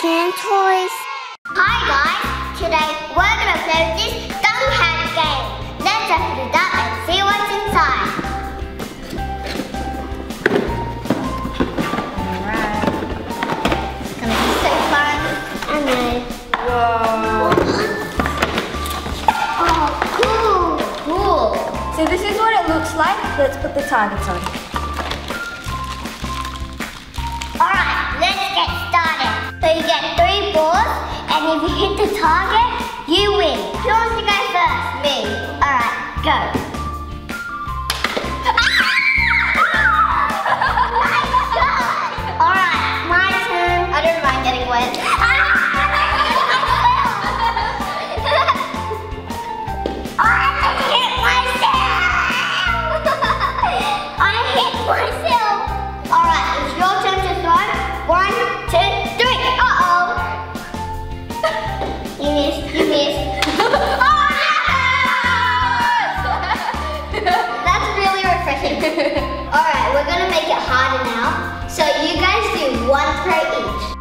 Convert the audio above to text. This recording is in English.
CKN toys. Hi guys, today we're gonna play this gun hat game. Let's open it up and see what's inside. Alright. It's gonna be so fun. I know. Whoa. Oh, cool. So this is what it looks like. Let's put the targets on. Alright, let's get started. So you get 3 balls, and if you hit the target, you win. Who wants to go first? Me. Alright, go. Nice shot! Alright, my turn. I don't mind getting wet. Myself. Alright, it's your turn to throw. 1, 2, 3. Uh-oh. You missed. Oh, that's really refreshing. Alright, we're gonna make it harder now. So you guys do 1 per each.